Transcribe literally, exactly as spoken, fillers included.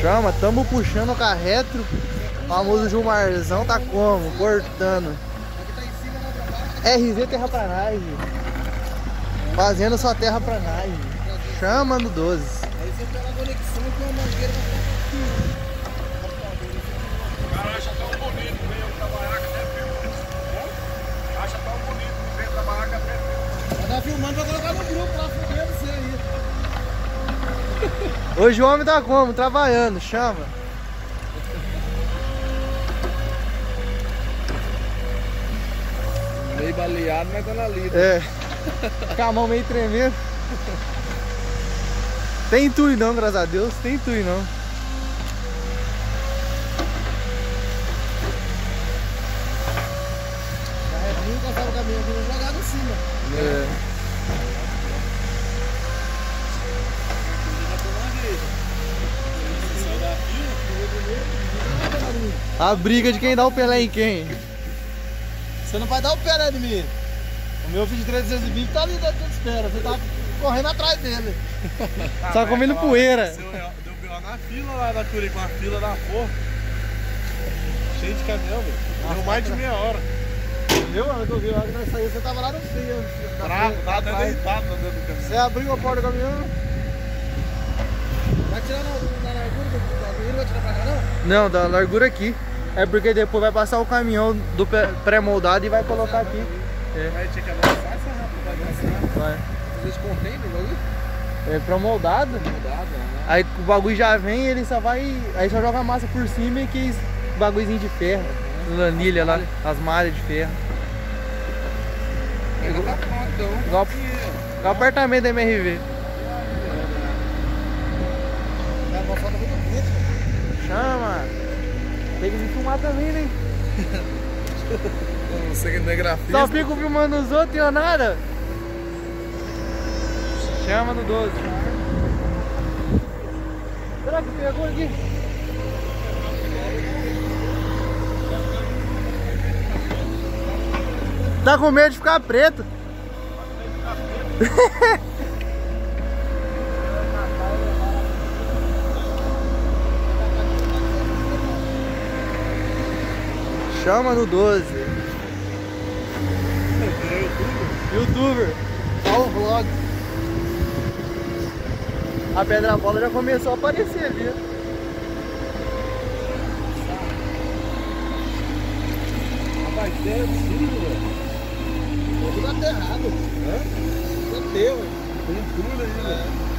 Chama, tamo puxando o carretro. O famoso Gilmarzão tá como? Cortando. R Z Terraplanagem. Fazendo sua terraplanagem. Chama no doze. Aí você pega a conexão com a mangueira. O cara acha tão bonito ver a barraca até perto. Acha tão bonito ver a barraca até perto. Vai tá filmando, vai colocar no grupo lá, fudendo você aí. Hoje o homem tá como? Trabalhando, chama. Meio baleado, mas tá na lida. É. Com a mão meio tremendo. Tem tui não, graças a Deus. Tem tui não. Carretinho, passava o caminhão aqui e jogava em cima. É. A briga de quem dá o Pelé em quem. Você não vai dar o pé, né, de mim? O meu filho de trezentos e vinte tá ali dentro de espera. Você tá correndo atrás dele. Só comendo poeira. Deu B O na fila lá da Curi, com a fila da porra. Cheio de caminhão, velho. Deu mais de meia hora. Viu, mano? Eu vi a hora que nós saímos, você tava lá no frio. Bravo, tava até deitado dentro do caminhão. Você abriu a porta do caminhão. Vai tirar na, na largura do bagulho, não vai tirar pra cá não? Não, da largura aqui. É porque depois vai passar o caminhão do pré-moldado e vai colocar aqui. É. Vai ter que avançar essa rápida, vai avançar. Vai. Vocês contêm no bagulho? É pré-moldado. Mudado, né? Aí o bagulho já vem, ele só vai. Aí só joga a massa por cima e que bagulhozinho de ferro. Lanilha lá, as malhas de ferro. Ainda tá pronto, então. Igual, igual apartamento da M R V. É, a moçada muito bonita. Chama! Tem que me filmar também, né? Você que não é grafista. Só fico filmando os outros e eu nada. Chama no doze. Será que pegou aqui? Tá com medo de ficar preto? Chama no doze. Youtuber. Olha o vlog. A pedra bola já começou a aparecer ali. Rapaz, é absurdo, velho. Tudo aterrado. Hã? Tudo ateu, velho. Com tudo aí, velho.